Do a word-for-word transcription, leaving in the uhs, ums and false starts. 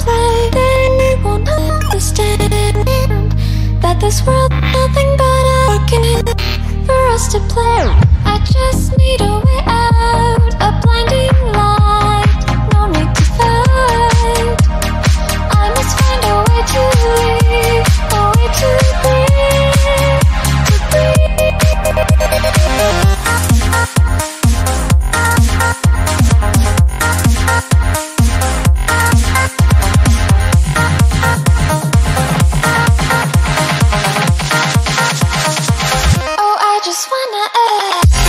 way. They won't understand that this world nothing but a game for us to play. I just need a way out, a blinding light, no need to fight. I must find a way to leave, a way to breathe, to breathe. Oh, I just wanna